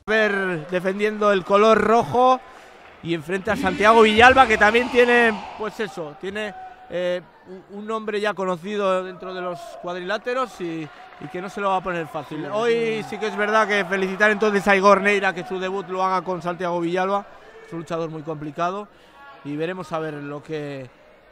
defendiendo el color rojo y enfrente a Santiago Villalba, que también tiene, pues eso, tiene un nombre ya conocido dentro de los cuadriláteros y que no se lo va a poner fácil. Hoy sí que es verdad que felicitar entonces a Igor Neira, que su debut lo haga con Santiago Villalba, es un luchador muy complicado, y veremos a ver lo que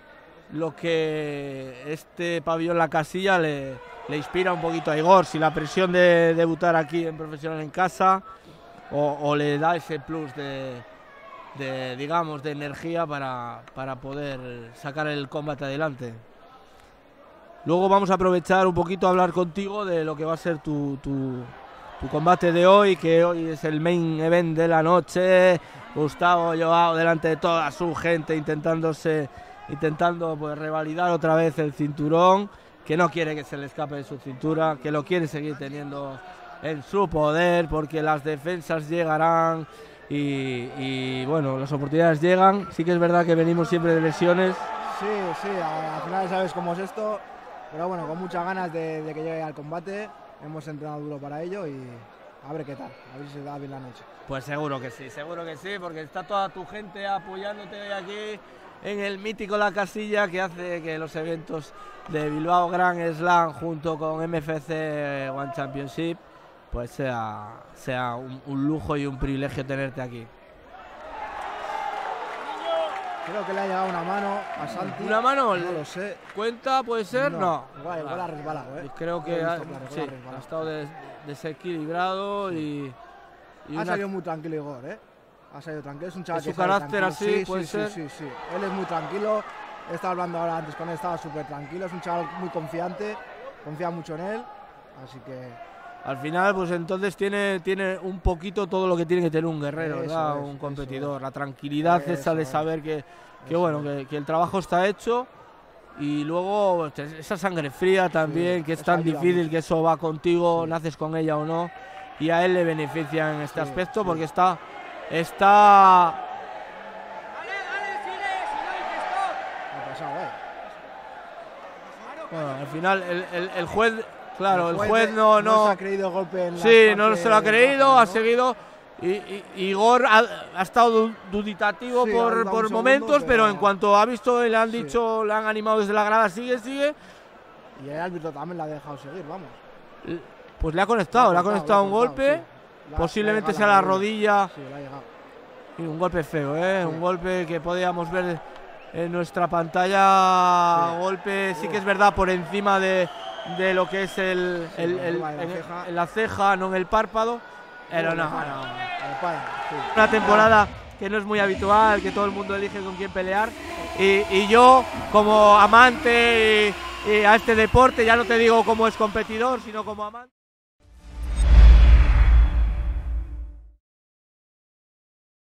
este pabellón La Casilla le inspira un poquito a Igor, si la presión de debutar aquí en profesional en casa o le da ese plus digamos, de energía para poder sacar el combate adelante. Luego vamos a aprovechar un poquito a hablar contigo de lo que va a ser tu combate de hoy, que hoy es el main event de la noche. Gustavo Joao delante de toda su gente intentando pues revalidar otra vez el cinturón, que no quiere que se le escape de su cintura, que lo quiere seguir teniendo en su poder, porque las defensas llegarán y bueno, las oportunidades llegan. Sí que es verdad que venimos siempre de lesiones. Sí, al final sabes cómo es esto, pero bueno, con muchas ganas de que llegue al combate. Hemos entrenado duro para ello y a ver qué tal, a ver si se da bien la noche. Pues seguro que sí, porque está toda tu gente apoyándote hoy aquí en el mítico La Casilla, que hace que los eventos de Bilbao Grand Slam junto con MFC One Championship pues sea un lujo y un privilegio tenerte aquí. Creo que le ha llegado una mano a Santi. ¿Una mano? No lo sé. ¿Cuenta? ¿Puede ser? No. Igual ha resbalado, ¿eh? Creo que ha estado desequilibrado y ha salido muy tranquilo Igor, ¿eh? Ha salido tranquilo, es un chaval que su carácter así, puede ser. Sí. Él es muy tranquilo. He estado hablando ahora antes con él, estaba súper tranquilo. Es un chaval muy confiante, confía mucho en él. Así que al final, pues entonces tiene un poquito todo lo que tiene que tener un guerrero, ¿verdad? Un competidor. La tranquilidad esa de saber que el trabajo está hecho, y luego esa sangre fría también, que es tan difícil, que eso va contigo, naces con ella o no, y a él le beneficia en este aspecto, porque está bueno, al final el juez. Claro, el juez no se ha creído golpe en la no se lo ha creído, ¿no? Ha seguido. Y Igor ha estado duditativo por momentos, pero en cuanto ha visto y le han dicho, le han animado desde la grada, sigue. Y el árbitro también la ha dejado seguir, vamos. Pues le ha conectado un golpe, posiblemente sea la rodilla. Sí, le ha llegado. Y un golpe feo, ¿eh? Sí. Un golpe que podíamos ver en nuestra pantalla. Sí. Golpe, sí que es verdad, por encima de lo que es la ceja, no en el párpado. Pero no. Una temporada que no es muy habitual, que todo el mundo elige con quién pelear. Y yo, como amante y a este deporte, ya no te digo como es competidor, sino como amante.